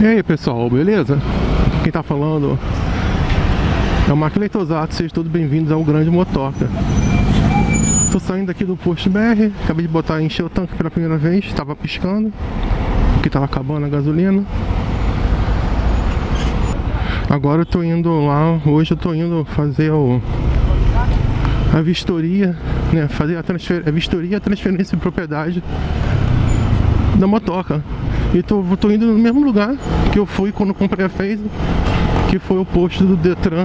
E aí pessoal, beleza? Quem tá falando é o Mark Leitosato, sejam todos bem-vindos ao Grande Motoca. Tô saindo aqui do posto BR, acabei de encher o tanque pela primeira vez, tava piscando, porque tava acabando a gasolina. Agora eu tô indo lá, hoje eu tô indo fazer a vistoria, né? Fazer a vistoria e a transferência de propriedade da motoca. E tô indo no mesmo lugar que eu fui quando comprei a Phase, que foi o posto do Detran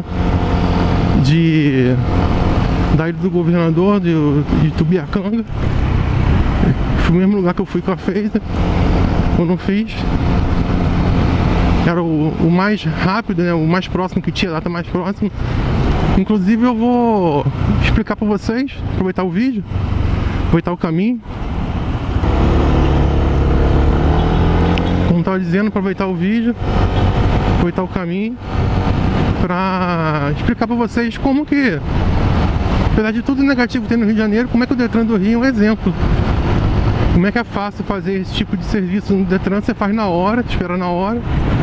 da Ilha do Governador de Tubiacanga. Foi o mesmo lugar que eu fui com a Phase quando eu fiz. Era o mais rápido, né? O mais próximo que tinha, a data mais próxima. Inclusive eu vou explicar para vocês, aproveitar o vídeo, aproveitar o caminho. Como estava dizendo, aproveitar o vídeo, aproveitar o caminho para explicar para vocês como que, apesar de tudo negativo que tem no Rio de Janeiro, como é que o Detran do Rio é um exemplo. Como é que é fácil fazer esse tipo de serviço no Detran, você faz na hora, te espera na hora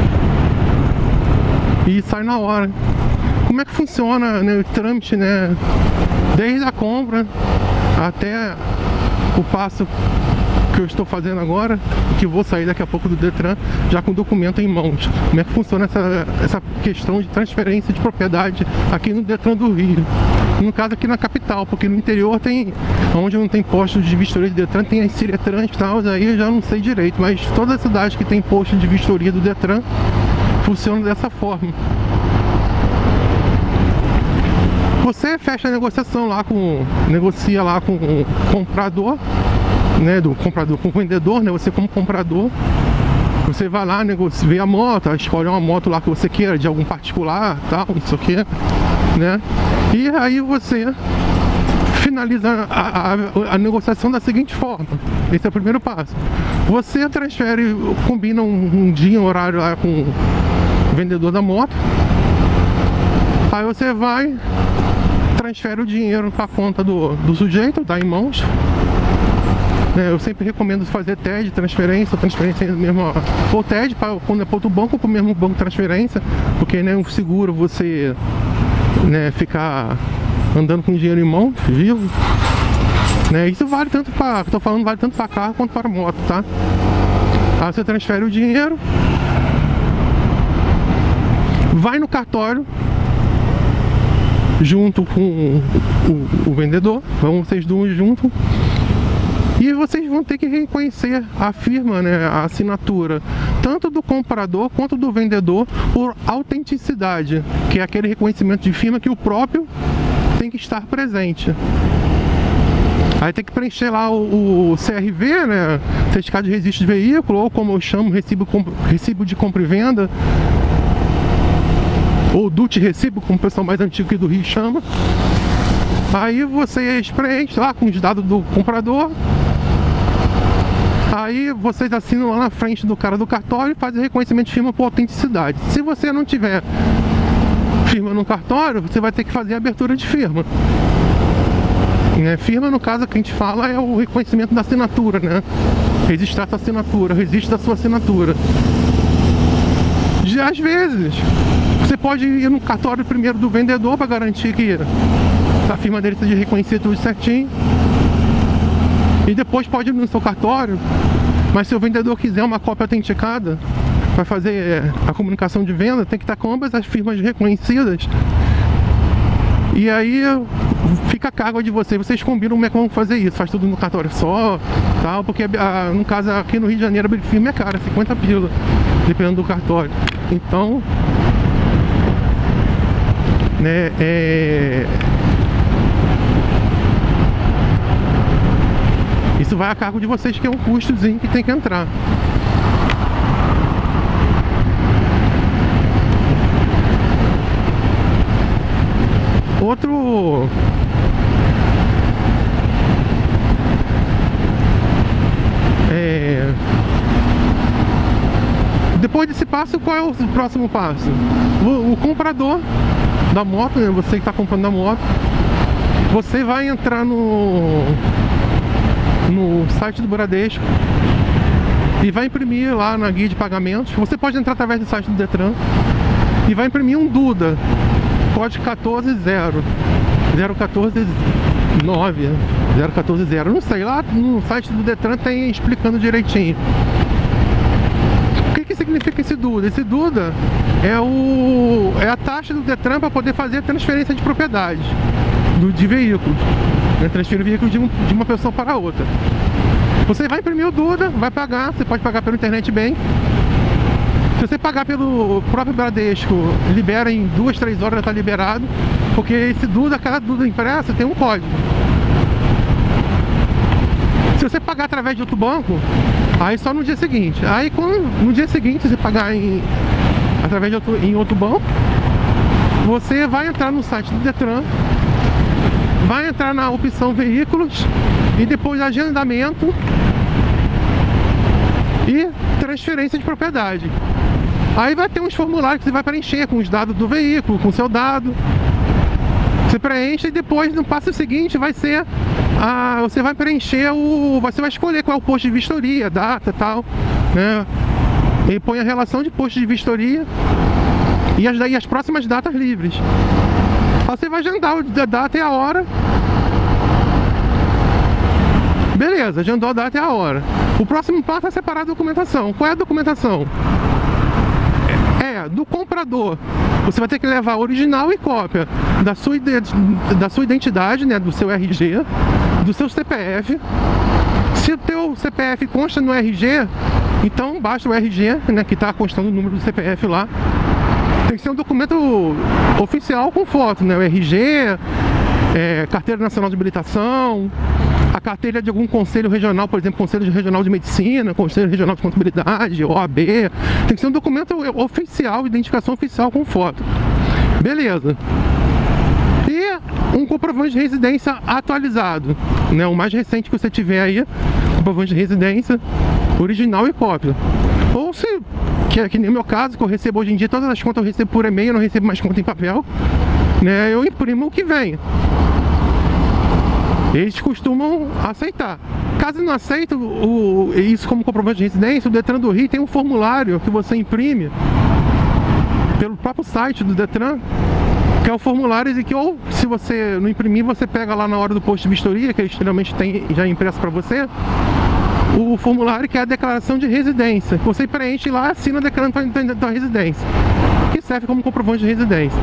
e sai na hora. Como é que funciona, né, o trâmite, né, desde a compra até o passo que eu estou fazendo agora, que vou sair daqui a pouco do Detran, já com o documento em mãos. Como é que funciona essa questão de transferência de propriedade aqui no Detran do Rio? No caso aqui na capital, porque no interior tem, onde não tem postos de vistoria de Detran, tem as Ciretrans e tal, aí eu já não sei direito, mas todas as cidades que tem posto de vistoria do Detran funcionam dessa forma. Você fecha a negociação lá negocia lá com o comprador, né, do comprador com o vendedor, né, você como comprador, você vai lá, negocia, vê a moto, escolhe uma moto lá que você queira, de algum particular, tal, não sei o que, né, e aí você finaliza a negociação da seguinte forma. Esse é o primeiro passo. Você transfere, combina um dia, um horário lá com o vendedor da moto, aí você vai, transfere o dinheiro para a conta do sujeito, dá em mãos. Eu sempre recomendo fazer TED, transferência mesmo, ou TED quando é para outro banco, ou para o mesmo banco de transferência, porque né, um seguro você, né, ficar andando com dinheiro em mão, vivo, né, isso vale tanto para, estou falando, vale tanto para carro quanto para moto, tá? Aí você transfere o dinheiro, vai no cartório junto com o vendedor, vão vocês dois juntos. E vocês vão ter que reconhecer a firma, né, a assinatura, tanto do comprador quanto do vendedor, por autenticidade, que é aquele reconhecimento de firma que o próprio tem que estar presente. Aí tem que preencher lá o CRV, né, certificado de registro de veículo, ou como eu chamo, recibo de compra e venda, ou DUT recibo, como o pessoal mais antigo aqui do Rio chama. Aí vocês preenchem lá com os dados do comprador. Aí vocês assinam lá na frente do cara do cartório e fazem reconhecimento de firma por autenticidade. Se você não tiver firma no cartório, você vai ter que fazer a abertura de firma. Firma, no caso, que a gente fala é o reconhecimento da assinatura, né? Registrar sua assinatura, registro da sua assinatura. Às vezes, você pode ir no cartório primeiro do vendedor para garantir que a firma dele seja reconhecida tudo certinho. E depois pode ir no seu cartório, mas se o vendedor quiser uma cópia autenticada para fazer a comunicação de venda, tem que estar com ambas as firmas reconhecidas. E aí fica a cargo de vocês, vocês combinam como é que vão fazer isso, faz tudo no cartório só, tal, porque no caso aqui no Rio de Janeiro abrir firma é cara, 50 pila, dependendo do cartório. Então, né, isso vai a cargo de vocês, que é um custozinho que tem que entrar. Outro depois desse passo, qual é o próximo passo? O comprador da moto, né, você que está comprando a moto, você vai entrar no site do Bradesco, e vai imprimir lá na guia de pagamentos. Você pode entrar através do site do Detran e vai imprimir um Duda, código 14009, 0140, não sei, lá no site do Detran tem explicando direitinho. O que significa esse Duda? Esse Duda é a taxa do Detran para poder fazer a transferência de propriedade de veículos, né? Transferir veículos de uma pessoa para outra. Você vai imprimir o Duda, vai pagar, você pode pagar pelo Internet Bank. Se você pagar pelo próprio Bradesco, libera em 2, 3 horas, já está liberado, porque esse Duda, cada Duda impressa tem um código. Se você pagar através de outro banco, aí só no dia seguinte. Aí no dia seguinte você pagar em outro banco, você vai entrar no site do Detran, vai entrar na opção veículos e depois agendamento e transferência de propriedade. Aí vai ter uns formulários que você vai preencher com os dados do veículo, com o seu dado. Você preenche e depois no passo seguinte vai ser você vai preencher você vai escolher qual é o posto de vistoria, data e tal, né? E põe a relação de posto de vistoria e as próximas datas livres. Aí você vai agendar a data e a hora. Beleza, agendou a data e a hora. O próximo passo é separar a documentação. Qual é a documentação? Do comprador. Você vai ter que levar original e cópia da sua identidade, né, do seu RG, do seu CPF. Se o teu CPF consta no RG, então basta o RG, né, que está constando o número do CPF lá. Tem que ser um documento oficial com foto, né, o RG, Carteira Nacional de Habilitação, a carteira de algum conselho regional, por exemplo, Conselho Regional de Medicina, Conselho Regional de Contabilidade, OAB. Tem que ser um documento oficial, identificação oficial com foto. Beleza. E um comprovante de residência atualizado, né? O mais recente que você tiver aí, comprovante de residência, original e cópia. Ou se, que é que nem o meu caso, que eu recebo hoje em dia, todas as contas eu recebo por e-mail, eu não recebo mais conta em papel, né? Eu imprimo o que vem. Eles costumam aceitar. Caso não aceitem isso como comprovante de residência, o Detran do Rio tem um formulário que você imprime pelo próprio site do Detran, que é o formulário de que, ou se você não imprimir, você pega lá na hora do posto de vistoria, que eles geralmente têm já impresso para você, o formulário que é a declaração de residência. Você preenche lá e assina declarando a residência, que serve como comprovante de residência.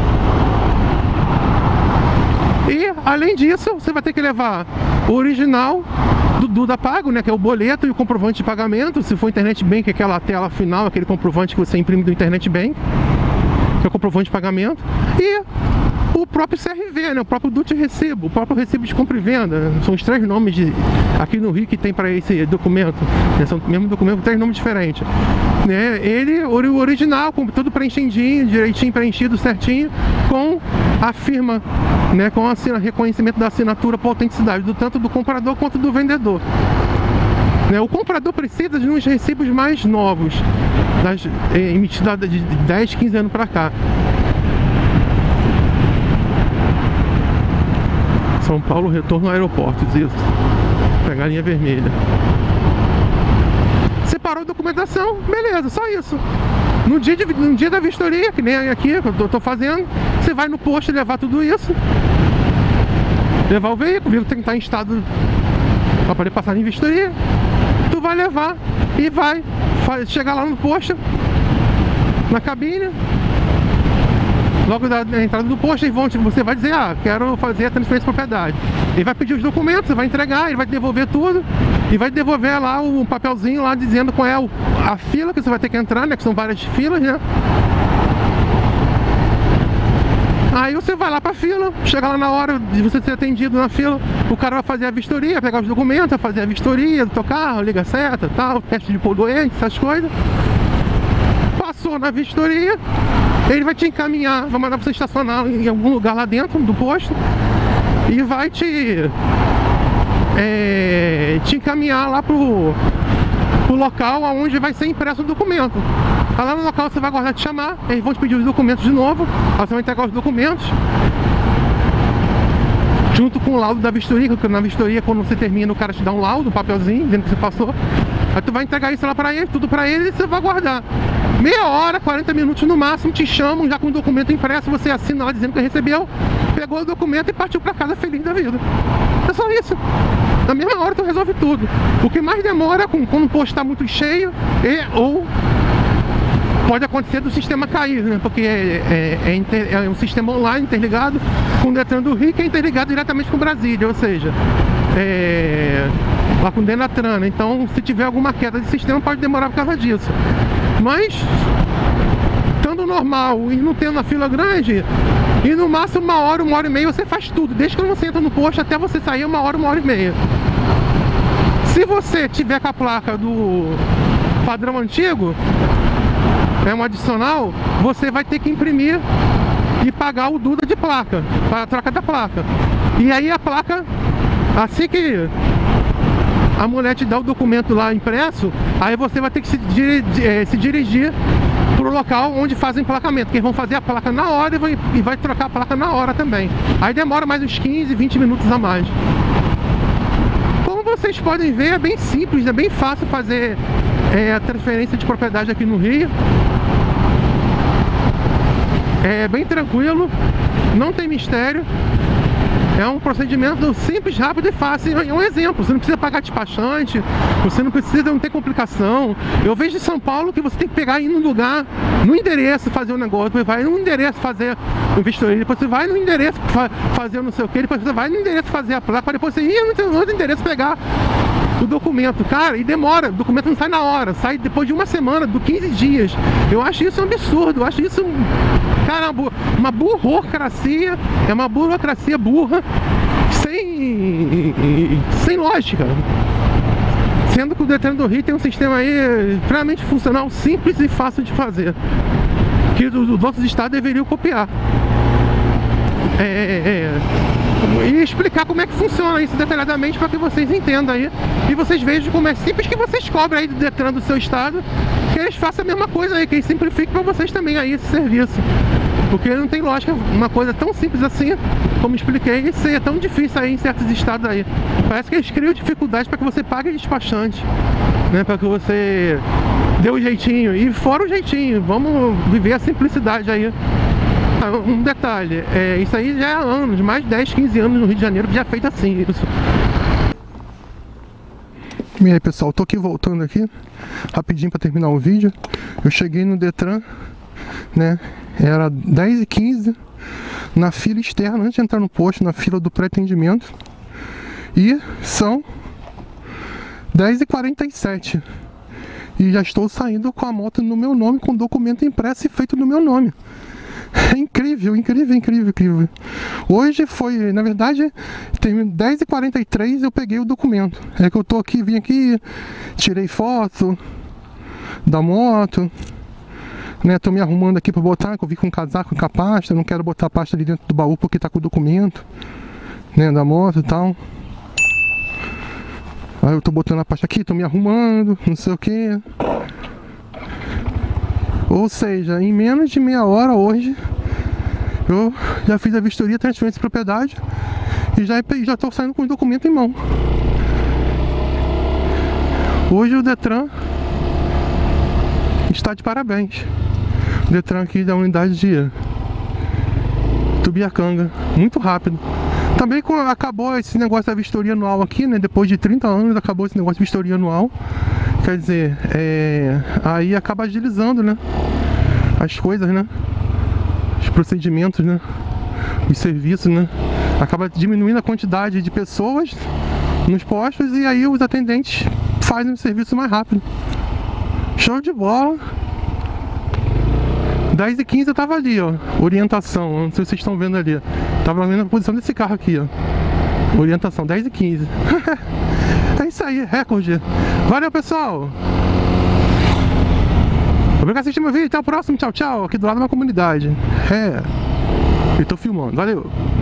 E, além disso, você vai ter que levar o original do Duda Pago, né, que é o boleto e o comprovante de pagamento. Se for Internet Bank, aquela tela final, aquele comprovante que você imprime do Internet Bank, que é o comprovante de pagamento. E o próprio CRV, né, o próprio DUT Recibo, o próprio Recibo de Compra e Venda. São os 3 nomes aqui no Rio que tem para esse documento, né, são o mesmo documento com 3 nomes diferentes, né. Ele, o original, com tudo preenchidinho, direitinho preenchido, certinho, com a firma, né, com reconhecimento da assinatura por autenticidade, tanto do comprador quanto do vendedor. O comprador precisa de uns recibos mais novos, emitidos de 10, 15 anos para cá. São Paulo, retorno ao aeroporto, isso. Pegar a linha vermelha. Separou a documentação, beleza, só isso. No dia da vistoria, que nem aqui que eu tô fazendo, você vai no posto levar tudo isso. Levar o veículo tem que estar em estado para poder passar em vistoria. Tu vai levar e vai chegar lá no posto, na cabine. Logo da entrada do posto, você vai dizer, quero fazer a transferência de propriedade. Ele vai pedir os documentos, você vai entregar, ele vai devolver tudo e vai devolver lá um papelzinho lá dizendo qual é a fila que você vai ter que entrar, né? Que são várias filas, né? Aí você vai lá pra fila, chega lá na hora de você ser atendido na fila, o cara vai fazer a vistoria, pegar os documentos, vai fazer a vistoria do teu carro, liga a seta, tal, teste de poluente, essas coisas. Passou na vistoria, ele vai te encaminhar, vai mandar você estacionar em algum lugar lá dentro do posto e vai te encaminhar lá pro local onde vai ser impresso o documento. Lá no local você vai aguardar te chamar, eles vão te pedir os documentos de novo, aí você vai entregar os documentos junto com o laudo da vistoria, porque na vistoria, quando você termina, o cara te dá um laudo, um papelzinho, dizendo que você passou. Aí tu vai entregar isso lá pra ele, tudo pra ele, e você vai guardar. Meia hora, 40 minutos no máximo, te chamam já com o documento impresso, você assina lá dizendo que recebeu, pegou o documento e partiu pra casa feliz da vida. É só isso. Na mesma hora tu resolve tudo. O que mais demora quando o posto está muito cheio ou pode acontecer do sistema cair, né? Porque é um sistema online interligado com o Detran do Rio, que é interligado diretamente com Brasília, ou seja, lá com o Denatran. Então, se tiver alguma queda de sistema, pode demorar por causa disso. Mas, estando normal e não tendo a fila grande, e no máximo uma hora e meia você faz tudo. Desde que você entra no posto até você sair, uma hora e meia. Se você tiver com a placa do padrão antigo, é um adicional, você vai ter que imprimir e pagar o Duda de placa, para a troca da placa. E aí a placa, assim que a mulher te dá o documento lá impresso, aí você vai ter que se dirigir para o local onde fazem emplacamento, que eles vão fazer a placa na hora e vai trocar a placa na hora também. Aí demora mais uns 15, 20 minutos a mais. Como vocês podem ver, é bem simples, é bem fácil fazer a transferência de propriedade aqui no Rio. É bem tranquilo, não tem mistério. É um procedimento simples, rápido e fácil. É um exemplo, você não precisa pagar despachante, você não precisa, não ter complicação. Eu vejo em São Paulo que você tem que pegar e ir no lugar, no endereço fazer o negócio, depois vai no endereço fazer o vistoria, depois você vai no endereço fazer não sei o que, depois você vai no endereço fazer a placa, depois você ir no outro endereço pegar o documento, cara, e demora, o documento não sai na hora, sai depois de uma semana, de 15 dias. Eu acho isso um absurdo, eu acho isso, cara, uma burocracia, é uma burocracia burra, sem lógica. Sendo que o Detran do Rio tem um sistema aí extremamente funcional, simples e fácil de fazer, que os outros estados deveriam copiar. E explicar como é que funciona isso detalhadamente para que vocês entendam aí e vocês vejam como é simples, que vocês cobram aí do Detran do seu estado, que eles façam a mesma coisa aí, que eles simplifiquem para vocês também aí esse serviço, porque não tem lógica uma coisa tão simples assim, como expliquei, e ser tão difícil aí em certos estados aí. Parece que eles criam dificuldade para que você pague despachante, né, para que você dê o jeitinho, e fora o jeitinho, vamos viver a simplicidade aí. Um detalhe, isso aí já é há anos, mais de 10, 15 anos no Rio de Janeiro que já é feito assim isso. E aí pessoal, tô aqui voltando aqui rapidinho para terminar o vídeo. Eu cheguei no Detran, né, era 10h15 na fila externa, antes de entrar no posto, na fila do pré-atendimento, e são 10h47 e já estou saindo com a moto no meu nome, com documento impresso e feito no meu nome. É incrível, incrível, incrível, incrível. Hoje foi, na verdade, tem 10h43 eu peguei o documento. É que eu tô aqui, vim aqui, tirei foto da moto, né? Tô me arrumando aqui pra botar, que eu vim com casaco, com a pasta. Não quero botar a pasta ali dentro do baú porque tá com o documento, né, da moto e tal. Aí eu tô botando a pasta aqui, tô me arrumando, não sei o que. Ou seja, em menos de meia hora hoje eu já fiz a vistoria, transferência de propriedade e já estou saindo com o documento em mão. Hoje o Detran está de parabéns. O Detran aqui da unidade de Tubiacanga, muito rápido. Também acabou esse negócio da vistoria anual aqui, né? Depois de 30 anos acabou esse negócio de vistoria anual. Quer dizer, aí acaba agilizando, né, as coisas, né, os procedimentos, né, os serviços, né, acaba diminuindo a quantidade de pessoas nos postos e aí os atendentes fazem o serviço mais rápido. Show de bola. 10h15 eu tava ali, ó, orientação, não sei se vocês estão vendo ali, tava vendo a posição desse carro aqui, ó, orientação, 10h15. É isso aí, recorde. Valeu, pessoal. Obrigado por assistir meu vídeo. Até o próximo. Tchau, tchau. Aqui do lado da minha comunidade. Eu tô filmando. Valeu.